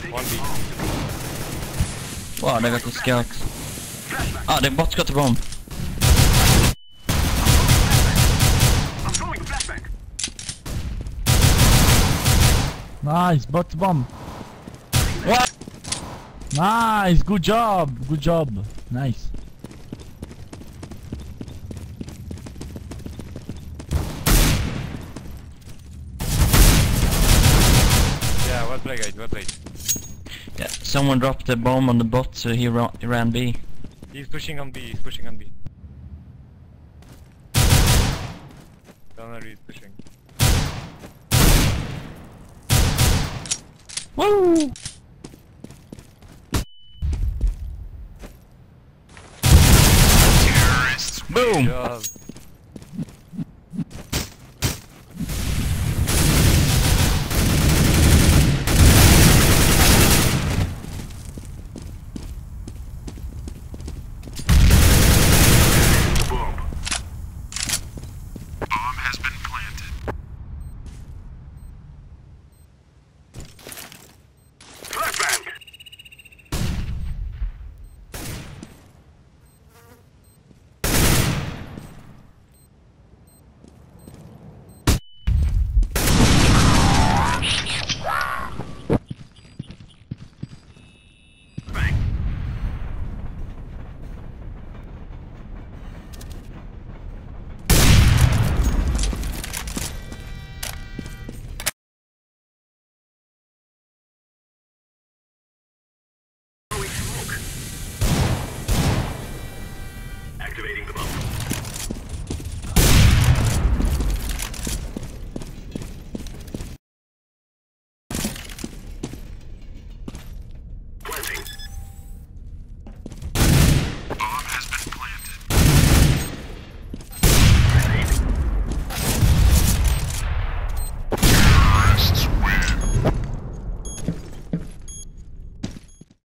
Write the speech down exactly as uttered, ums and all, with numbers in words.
One B. Wow, they got the scouts. Ah, the bots got the bomb. Nice, bot bomb. What? Nice, good job, good job. Nice. Yeah, well played, guys, well played. Yeah, someone dropped the bomb on the bot, so he, ra he ran B. He's pushing on B, he's pushing on B. Donner is pushing. Woo! Boom! Good job.